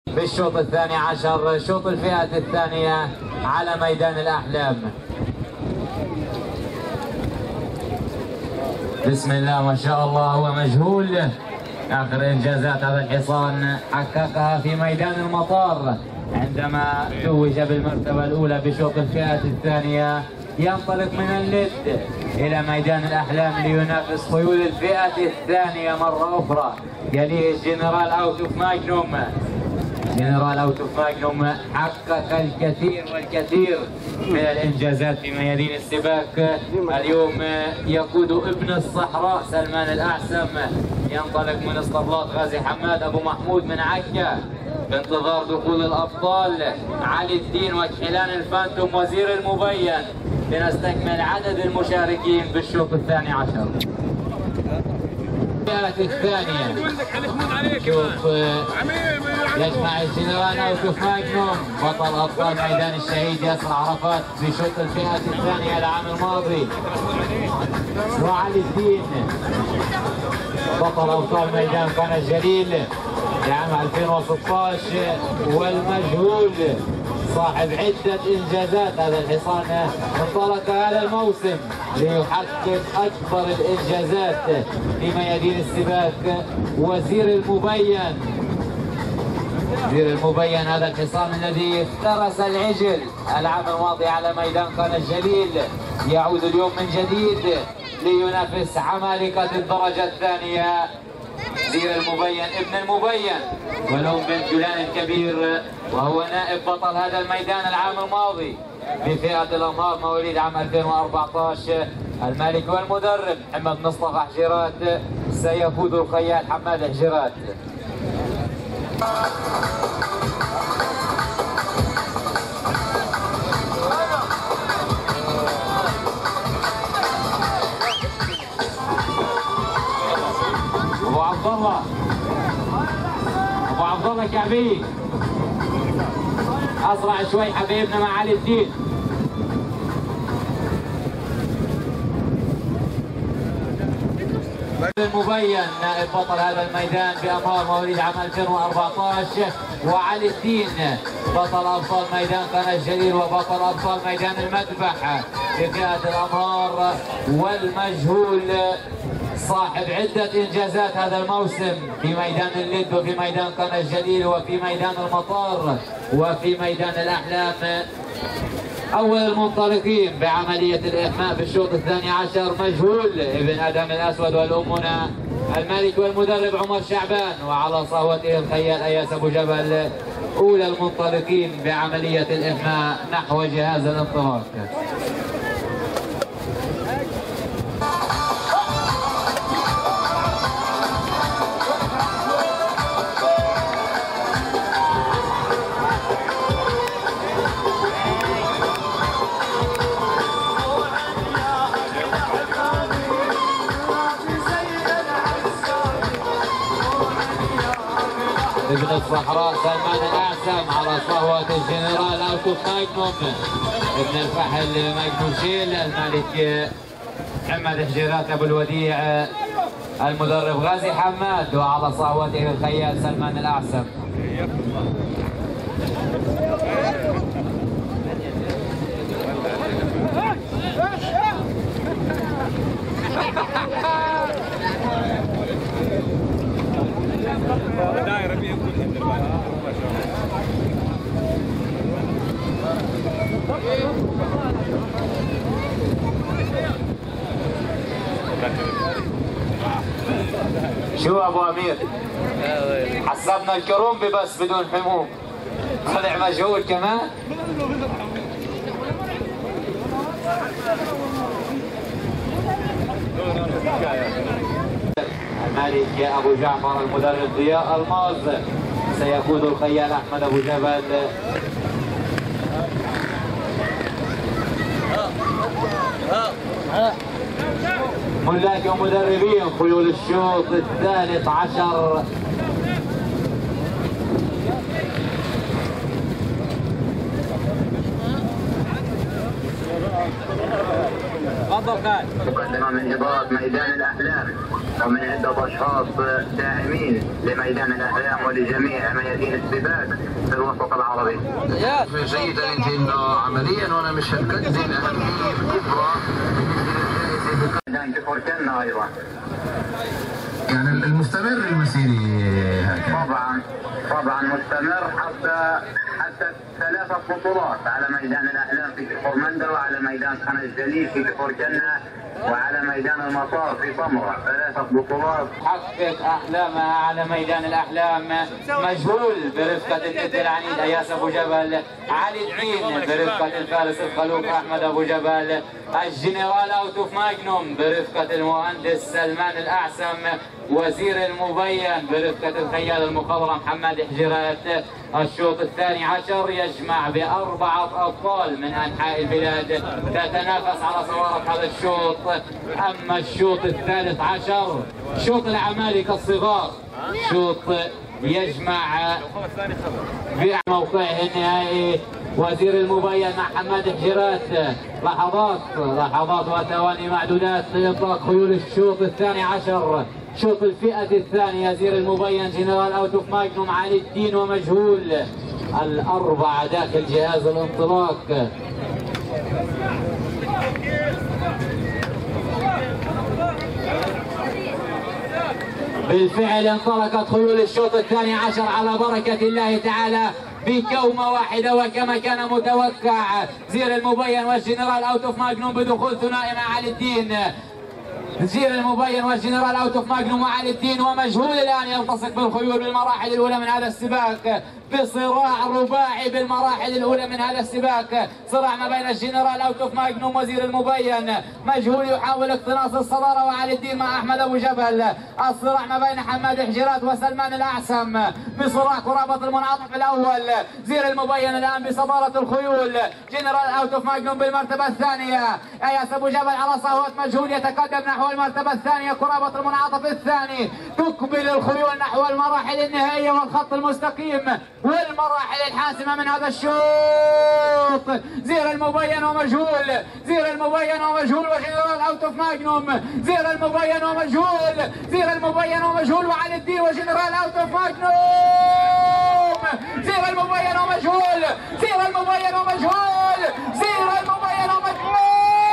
بالشوط الثاني عشر، شوط الفئة الثانية على ميدان الأحلام. بسم الله ما شاء الله. هو مجهول. آخر إنجازات هذا الحصان حققها في ميدان المطار عندما توج بالمرتبة الأولى بشوط الفئة الثانية. ينطلق من اللد إلى ميدان الأحلام لينافس خيول الفئة الثانية مرة أخرى. يليه الجنرال أوت اوف ماجنوم. جنرال أوت اوف ماجنوم حقق الكثير والكثير من الإنجازات في ميادين السباق. اليوم يقود ابن الصحراء سلمان الأعسم. ينطلق من اسطبلات غازي حماد أبو محمود من عكا بانتظار دخول الأبطال علي الدين وكحيلان الفانتوم وزير الموبين. لنستكمل عدد المشاركين بالشوط الثاني عشر. الثانية شوف يجمع الجنرال أوت اوف ماجنوم بطل أبطال ميدان الشهيد ياسر عرفات بشوط الفئة الثانية العام الماضي، وعلي الدين بطل أبطال ميدان كان الجليل لعام 2016، والمجهول صاحب عدة إنجازات. هذا الحصان انطلق هذا الموسم ليحقق أكبر الإنجازات في ميادين السباق. وزير الموبين، وزير الموبين هذا الحصان الذي افترس العجل العام الماضي على ميدان كان الجليل يعود اليوم من جديد لينافس عمالقة الدرجة الثانية. وزير الموبين ابن الموبين ولهم بن جولان الكبير، وهو نائب بطل هذا الميدان العام الماضي بفئة الأنهار مواليد عام 2014. المالك والمدرب محمد مصطفى حجيرات. سيفوز الخيال حماد حجيرات. ابو عبد الله كعبي اسرع شوي حبيبنا مع علي الدين. المبين نائب بطل هذا الميدان بأنهار مواليد عام 2014، وعلي الدين بطل أبطال ميدان كان الجليل وبطل أبطال ميدان المذبح في فئة الأنهار. والمجهول صاحب عدة إنجازات هذا الموسم في ميدان اللد وفي ميدان كان الجليل وفي ميدان المطار وفي ميدان الأحلام. أول المنطلقين بعملية الإحماء بالشوط الثاني عشر مجهول ابن آدم الأسود والأمنا المالك والمدرب عمر شعبان، وعلى صهوته الخيال أياس أبو جبل. أولى المنطلقين بعملية الإحماء نحو جهاز الانطلاق. ابن الصحراء سلمان الأعسم على صهوة الجنرال أوت اوف ماجنوم ابن الفحل ماجنوم شيل. المالك محمد حجيرات أبو الوديع، المدرب غازي حماد، وعلى صهوته الخيال سلمان الأعسم. شو ابو امير؟ حسبنا الكرومبي بس بدون حموم، طلع مجهول كمان. المالك ابو جعفر المدرب ضياء الماز. سيقود الخيال احمد ابو جبل. ملاك ومدربين خيول الشوط الثالث عشر. مقدمة من مباراة ميدان الأحلام، ومن عدة أشخاص داعمين لميدان الأحلام ولجميع ميادين السباق في الوسط العربي. جيدا انت انه عمليا وانا مش هنقدم اهميه كبرى ميدان كفركنا ايضا. يعني المستمر المسيري هكذا. طبعا مستمر حتى 3 بطولات على ميدان الأحلام في كفر مندا، وعلى ميدان خان الجليل في كفر كنا، وعلى ميدان المطار في طمرة. 3 بطولات حقق أحلامها على ميدان الأحلام. مجهول برفقة الند العنيد أياس أبو جبل، علي الدين برفقة الفارس الخلوق أحمد أبو جبل، الجنرال أوت اوف ماجنوم برفقة المهندس سلمان الأعسم، وزير الموبين برفقة الخيال المخضرم محمد حجرات. الشوط الثاني عشر يجمع ب4 أبطال من أنحاء البلاد تتنافس على صوارف هذا الشوط. أما الشوط الثالث عشر شوط العمالقة الصغار، شوط يجمع بموقعه النهائي وزير المبين مع حماد حجرات. لحظات وثواني معدودات لإطلاق خيول الشوط الثاني عشر، شوط الفئة الثانية. زير المبين جنرال أوت اوف ماجنوم علي الدين ومجهول، الأربعة داخل جهاز الانطلاق. بالفعل انطلقت خيول الشوط الثاني عشر على بركة الله تعالى بكومة واحدة وكما كان متوقع. زير المبين والجنرال أوت اوف ماجنوم بدخول ثنائي مع علي الدين. زير المبين والجنرال أوت اوف ماجنوم وعلي الدين ومجهول الآن يلتصق بالخيول بالمراحل الأولى من هذا السباق، بصراع رباعي بالمراحل الأولى من هذا السباق. صراع ما بين الجنرال أوت اوف ماجنوم وزير المبين. مجهول يحاول اقتناص الصدارة وعلي الدين مع أحمد أبو جبل. الصراع ما بين حماد حجرات وسلمان الأعسم بصراع قرابة المنعطف الأول. زير المبين الآن بصدارة الخيول. جنرال أوت اوف ماجنوم بالمرتبة الثانية. أياس أبو جبل على صهوة مجهول يتقدم نحو المرتبة الثانية قرابة المنعطف الثاني. تقبل الخيول نحو المراحل النهائية والخط المستقيم والمراحل الحاسمة من هذا الشوط. زير المبين ومجهول، زير المبين ومجهول وجنرال أوت اوف ماجنوم. زير المبين ومجهول، زير المبين ومجهول وعلي الدين وجنرال أوت اوف ماجنوم. زير المبين ومجهول، زير المبين ومجهول، زير المبين ومجهول.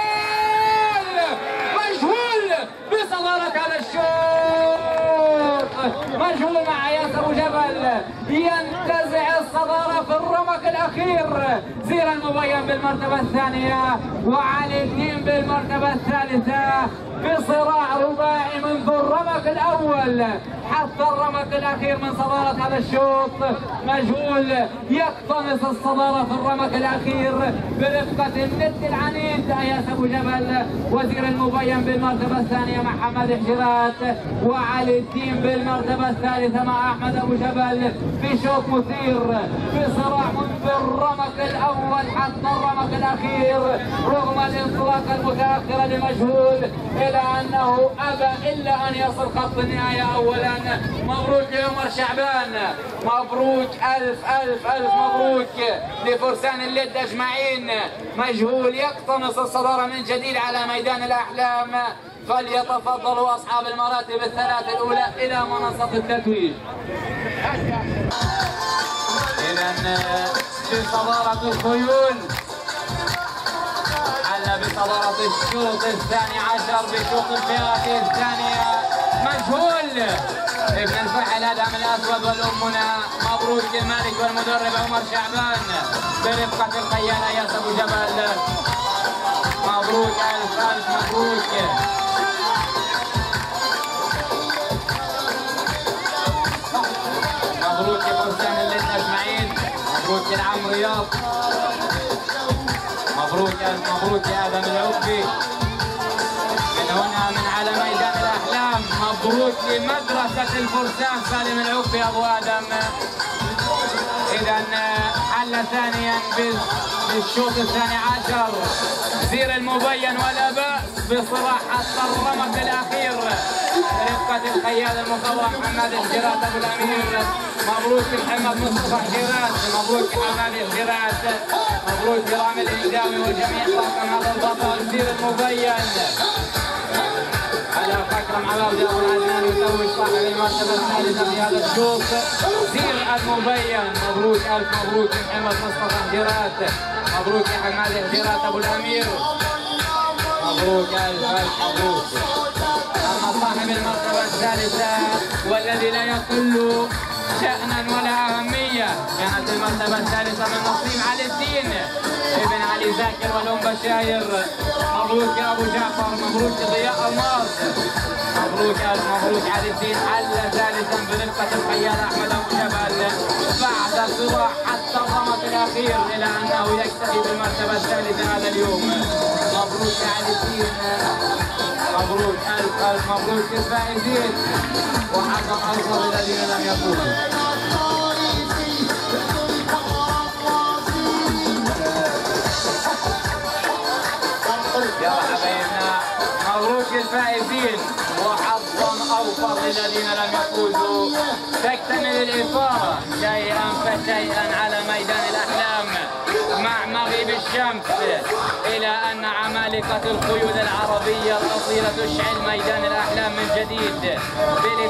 مجهول بصدارة هذا الشوط. مجهول مع أياس أبو جبل ينتزع الصدارة في الرمق الأخير. زير المبين بالمرتبة الثانية وعلي الدين بالمرتبة الثالثة بصراع رباعي منذ الرمق الأول حتى الرمق الأخير من صدارة هذا الشوط. مجهول يقتنص الصدارة في الرمق الأخير برفقة الند العنيد أياس أبو جبل. وزير المبين بالمرتبة الثانية مع حماد حجرات، وعلي الدين بالمرتبة الثالثة مع أحمد أبو جبل في شوط مثير بصراع منذ الرمق الأول حتى الرمق الأخير رغم الانطلاق المتأخر لمجهول، إلى أنه أبى إلا أن يصل خط النهاية أولا. مبروك لعمر شعبان، مبروك ألف ألف ألف مبروك لفرسان اللد أجمعين. مجهول يقتنص الصدارة من جديد على ميدان الأحلام. فليتفضلوا أصحاب المراتب الثلاث الأولى إلى منصة التتويج. إذا بصدارة الخيول حل بصدارة الشوط الثاني عشر بشوط الفئة الثانية مجهول ابن الفحل الأدهم الأسود والأمنا. مبروك للمالك والمدرب عمر شعبان برفقة الخيال أياس أبو جبل. مبروك ألف ألف مبروك. مبروك لفرسان اللد أجمعين، مبروك للعم رياض، مبروك مبروك يا آدم العقبي. من هنا من على ميدان الأحلام مبروك لمدرسة الفرسان سالم العقبي أبو آدم. إذا حل ثانيا بالشوط الثاني عشر زير المبين ولا بأس بصراع حتى الرمق الأخير برفقة الخيال المخضرم محمد حجرات أبو الأمير. مبروك محمد مصطفى حجرات، مبروك حماد حجرات، مبروك كرام الإعدامي وجميع طاقم هذا البطل زير المبين. الأخ أكرم عبابدة أبو العزمان يتوج صاحب المرتبة الثالثة في هذا الشوط. زير الموبين، مبروك ألف مبروك محمد مصطفى هجيرات، مبروك يا حماد هجيرات أبو الأمير، مبروك ألف مبروك. أما صاحب المرتبة الثالثة والذي لا يقل شأنا ولا أهمية كانت المرتبة الثالثة من نصيب علي الدين ابن علي زاكر والأم بشاير. مبروك يا أبو جعفر، مبروك ضياء الماس، مبروك ألف مبروك علي الدين. حل ثالثا برفقة الخيال أحمد أبو جبل بعد صراع حتى الرمق الأخير إلى أنه يكتفي بالمرتبة الثالثة هذا اليوم. مبروك يا علي الدين، مبروك ألف مبروك للفائزين وحقق ألف الذين لم يفوزوا. يا حبايبنا مبروك للفائزين وحظا أوفر للذين لم يفوزوا. تكتمل الإثارة شيئا فشيئا على ميدان الأحلام مع مغيب الشمس إلى أن عمالقة الخيول العربية الأصيلة تشعل ميدان الأحلام من جديد.